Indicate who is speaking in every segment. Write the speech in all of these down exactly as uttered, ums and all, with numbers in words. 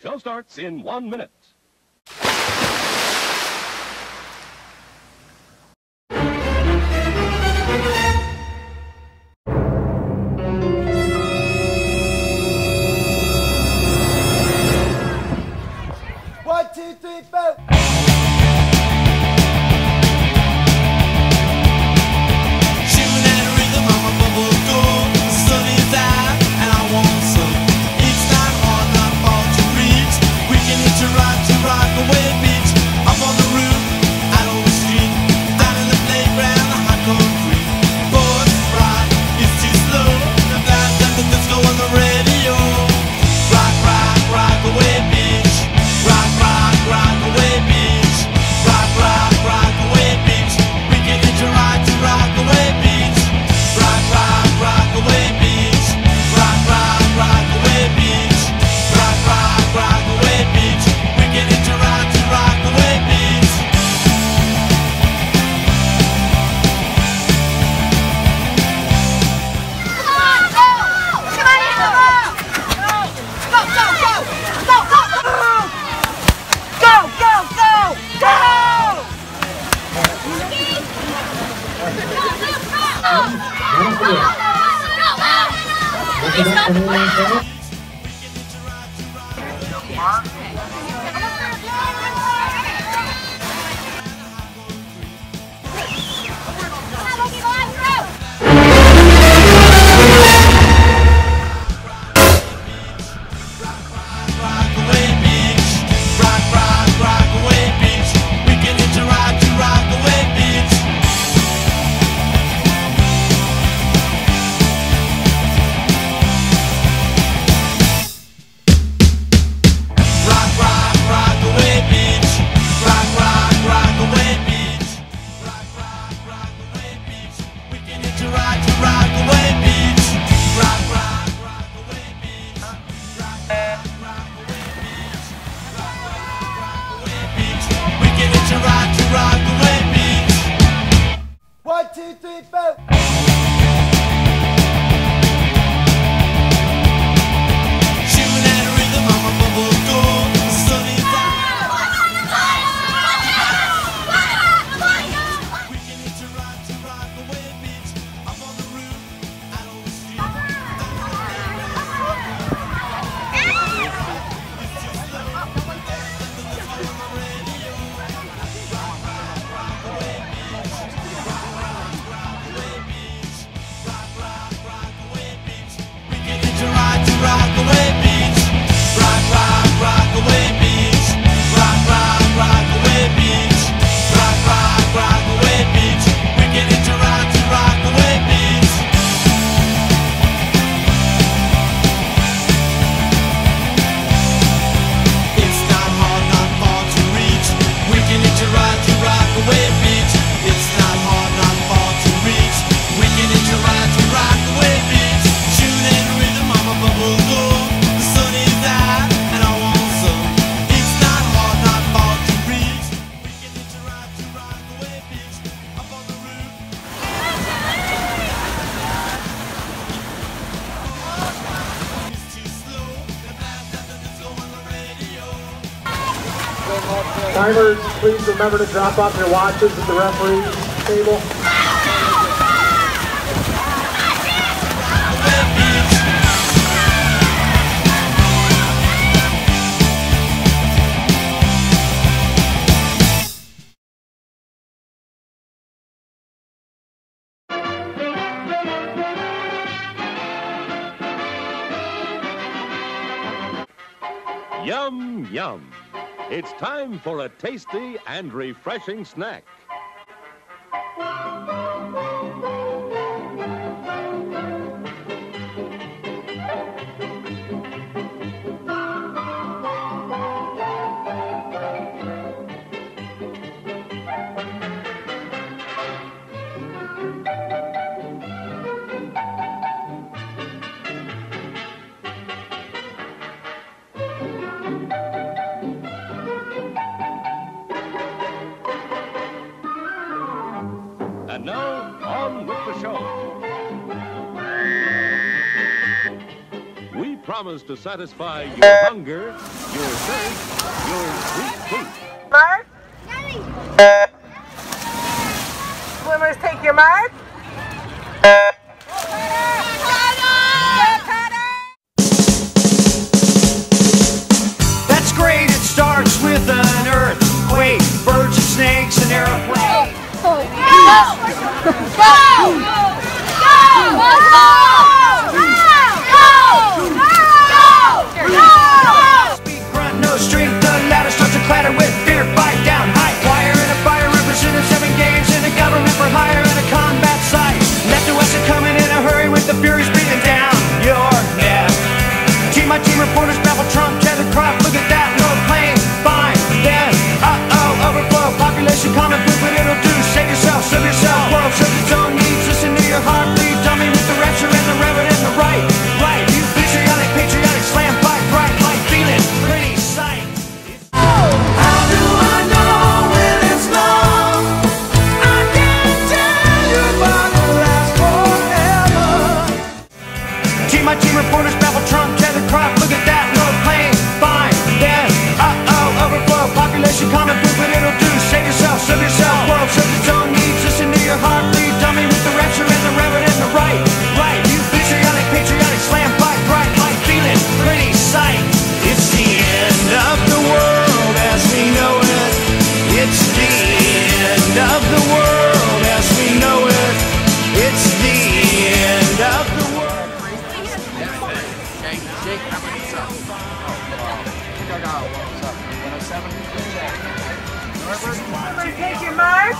Speaker 1: Show starts in one minute.
Speaker 2: One, two, three, four. One, two, three, four.
Speaker 3: Timers, please remember to drop off your watches at the referee's table.
Speaker 1: Yum, yum. It's time for a tasty and refreshing snack. And now, promise to satisfy your hunger, your thirst, your sweet tooth.
Speaker 4: Mark? Swimmers, take your mark.
Speaker 5: That's great, it starts with an earthquake, birds and snakes and airplanes.
Speaker 6: Go! Go! Go!
Speaker 5: Speed, grunt, no strength, the ladder starts to clatter with fear, fight down, high wire and a fire representing seven games in a government for hire and a combat site. Left to us are coming in a hurry with the furies breathing down your neck. Team my team reporters babble Trump, tether crop, look at that, no plane, fine, then, uh-oh, overflow, population common food, but it'll do, save yourself, serve yourself, world serves its own needs, listen to your heartbeat, dummy with the rapture and the reverend and the right, right, you patriotic, patriotic, slam, fight, bright, light, feeling, pretty sight. How do I know when it's long? I can't tell you, but it'll last forever. Team my team reporters babble Trump, tether crop, look at that, no plane, fine, then, uh-oh, overflow, population common food, but it'll do, save yourself, serve yourself, world serves its own needs, listen to your heartbeat, dummy with the rapture and the reverend and the right, right, you patriotic, patriotic, slam, fight, bright, light, feeling, pretty sight. It's the end of the world as we know it. It's the end of the world as we know it. It's the end of the world.
Speaker 7: Shake, shake, how much is up? Oh, I think I got what's up? one oh seven?
Speaker 4: Swimmers, take your mark.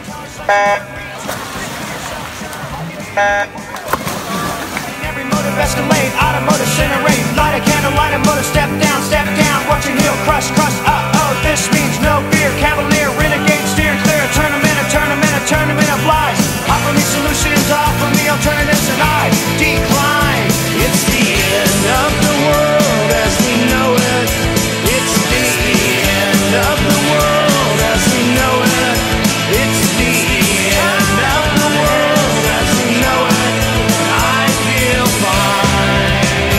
Speaker 5: Every motive escalate, automotive incinerate, light a candle, light a motor, step down, step down, watch your heel crush, crush, uh-oh, this means no fear, cavalier, renegade, steer clear, a tournament, a tournament, a tournament of lies, offer me solutions, offer me alternatives, and I decline. It's the end of the world as we know it. It's the end of the world as we know it. It's the end of the world as we know it. I feel fine.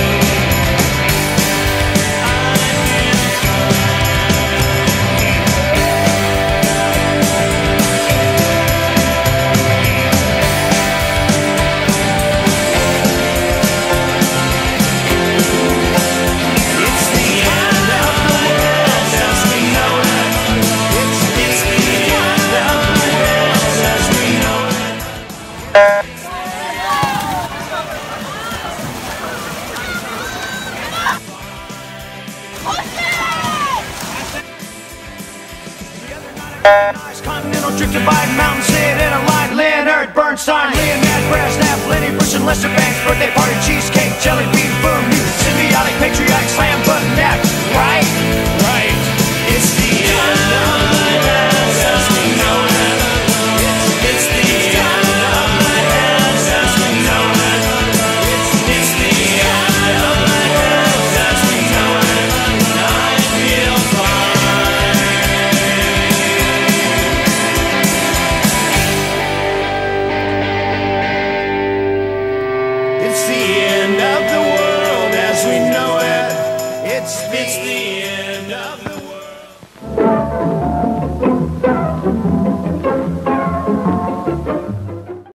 Speaker 5: I feel It's the end of the world as we know it. It's the end of the world as we know it. Continental drifted by mountains, hid in a line. Leonard Bernstein, Leonard Brezhnev, Lenny Bruce and Lester Banks, birthday party, cheesecake, jelly bean, boom, you symbiotic, patriotic, slam button next, right? Right. It's the end of the world as we know it. It's, it's the end of the world as we know it. It's, it's the end of the world as we know it. I feel fine. It's the end of the world as we know it. It's, it's the